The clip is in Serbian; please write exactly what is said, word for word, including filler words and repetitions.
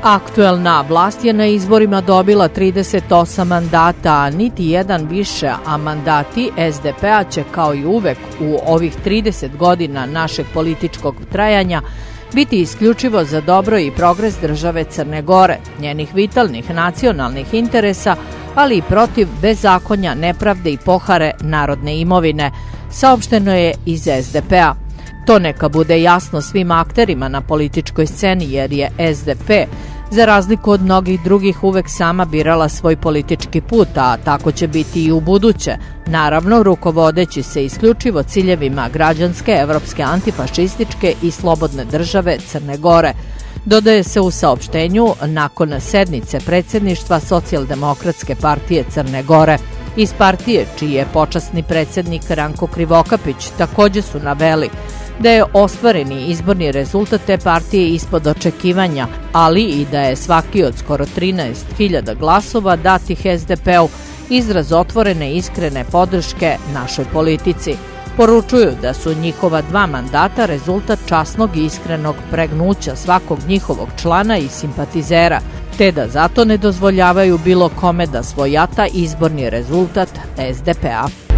Aktuelna vlast je na izborima dobila trideset osam mandata, a niti jedan više, a mandati S D P-a će kao i uvek u ovih trideset godina našeg političkog trajanja biti isključivo za dobro i progres države Crne Gore, njenih vitalnih nacionalnih interesa, ali i protiv bezakonja, nepravde i pohare narodne imovine, saopšteno je iz S D P-a. To neka bude jasno svim akterima na političkoj sceni, jer je S D P, za razliku od mnogih drugih, uvek sama birala svoj politički put, a tako će biti i u buduće, naravno rukovodeći se isključivo ciljevima građanske, evropske, antifašističke i slobodne države Crne Gore. Dodaje se u saopštenju nakon sednice predsjedništva Socijaldemokratske partije Crne Gore. Iz partije, čiji je počasni predsjednik Ranko Krivokapić, takođe su naveli da je ostvareni izborni rezultat te partije ispod očekivanja, ali i da je svaki od skoro trinaest hiljada glasova datih S D P-u izraz otvorene iskrene podrške našoj politici. Poručuju da su njihova dva mandata rezultat časnog i iskrenog pregnuća svakog njihovog člana i simpatizera, te da zato ne dozvoljavaju bilo kome da svojata izborni rezultat S D P-a.